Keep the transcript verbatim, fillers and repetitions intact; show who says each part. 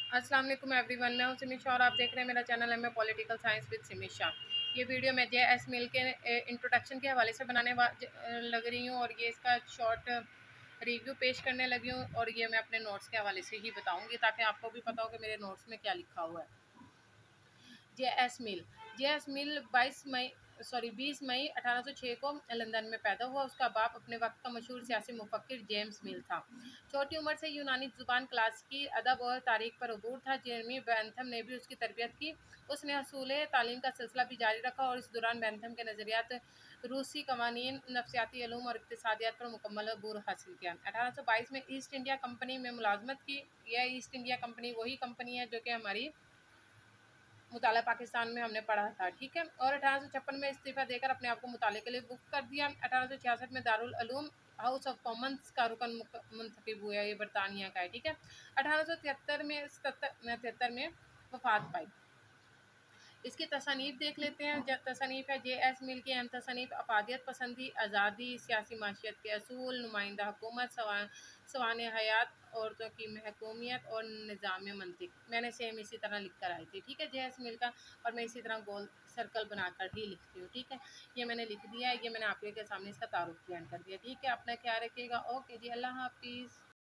Speaker 1: अस्सलाम वालेकुम एवरीवन, मैं हूं सिमी शाह और आप देख रहे हैं मेरा चैनल है मैं political science with Simi Shah. ये वीडियो मैं जे एस मिल के इंट्रोडक्शन के हवाले से बनाने लग रही हूं और ये इसका शॉर्ट रिव्यू पेश करने लगी हूं और ये मैं अपने नोट्स के हवाले से ही बताऊंगी ताकि आपको भी पता हो कि मेरे नोट्स में क्या लिखा हुआ है। जे एस मिल जे एस मिल बाईस मई सॉरी बीस मई अठारह सौ छह को लंदन में पैदा हुआ। उसका बाप अपने वक्त का मशहूर सियासी मुफक्किर जेम्स मिल था। छोटी उम्र से यूनानी जुबान, क्लासिकी अदब और तारीख पर अबूर था। जेरमी बैंथम ने भी उसकी तरबियत की। उसने हसूल तालीम का सिलसिला भी जारी रखा और इस दौरान बैंथम के नज़रियात, रूसी कवानीन, नफ्सियाती इल्म और इक्तिसादियात पर मुकम्मल अबूर हासिल किया। अठारह सौ बाईस में ईस्ट इंडिया कंपनी में मुलाजमत की। यह ईस्ट इंडिया कंपनी वही कंपनी है जो कि हमारी मुताला पाकिस्तान में हमने पढ़ा था, ठीक है। और अठारह सौ छप्पन में इस्तीफ़ा देकर अपने आप को मुताले के लिए बुक कर दिया। अठारह सौ छियासठ में Darul Uloom House of Commons का रुकन मुंतखब हुआ। ये बरतानिया का है, ठीक है। अठारह सौ तिहत्तर में सतर तिहत्तर में वफात पाई। इसकी तसानीफ देख लेते हैं। जब तसानीफ है जे एस मिल की अहम तसानीफ अफादियत पसंदी, आज़ादी, सियासी माशियत के असूल, नुमाइंदा हुकूमत, सवान हयात, औरतों की महकूमियत और निज़ाम मंतिक। मैंने सेम इसी तरह लिख कर आई थी, ठीक है, जे एस मिल का। और मैं इसी तरह गोल सर्कल बनाकर ही लिखती हूँ, ठीक है। ये मैंने लिख दिया है, ये मैंने आपके सामने इसका तारुफ बयान कर दिया, ठीक है। अपना ख्याल रखिएगा। ओके जी, अल्लाह हाफिज़।